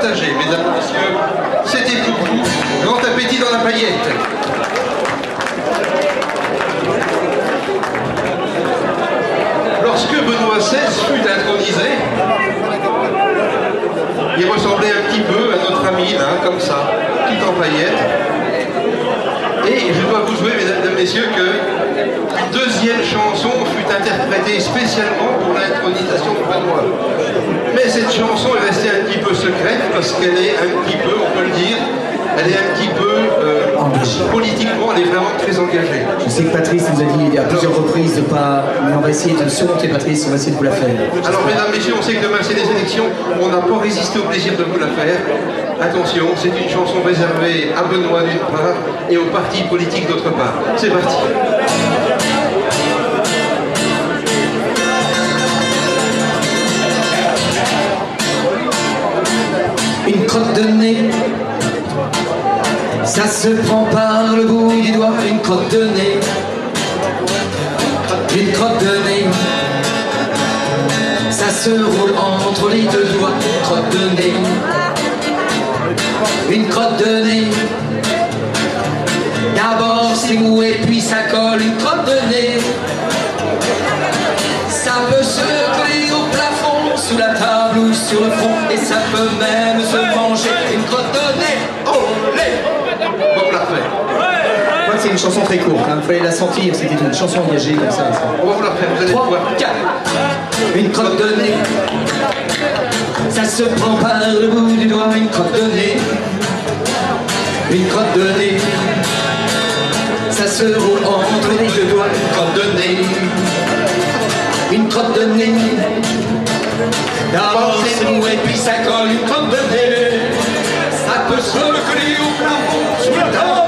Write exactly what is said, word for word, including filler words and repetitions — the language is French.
partager, mesdames et messieurs. C'était pour vous. Grand appétit dans la paillette. Lorsque Benoît seize fut intronisé, il ressemblait un petit peu à notre ami, là, comme ça, tout en paillettes. Et je dois vous jouer, mesdames et messieurs, qu'une deuxième chanson fut interprétée spécialement pour l'intronisation de Benoît. Mais cette chanson est restée un petit peu secrète parce qu'elle est un petit peu, on peut le dire, elle est un petit peu, euh, politiquement, elle est vraiment très engagée. Je sais que Patrice nous a dit à plusieurs reprises de pas... Mais on va essayer de surmonter, Patrice, on va essayer de vous la faire. Alors, mesdames, messieurs, on sait que demain c'est les élections, on n'a pas résisté au plaisir de vous la faire. Attention, c'est une chanson réservée à Benoît d'une part et aux partis politiques d'autre part. C'est parti. Une crotte de nez, ça se prend par le bout du doigt. Une crotte de nez, une crotte de nez, ça se roule entre les deux doigts. Une crotte de nez, une crotte de nez, d'abord c'est mou et puis ça colle. Une crotte de nez, ça peut se coller au plafond, sous la table ou sur le front, et ça peut même se manger. Une crotte de nez, olé! On la refait. Je crois que c'est une chanson très courte, il fallait la sentir, c'était une chanson engagée comme ça. On va vous la refaire, vous allez trois, voir. quatre. Une crotte de nez, ça se prend par le bout du doigt. Une crotte de nez, une crotte de nez, ça se roule entre les deux doigts. Une crotte de nez, une crotte de nez, d'abord c'est mou et puis ça colle. Une crotte de nez, ça peut se coller au plafond, sous la table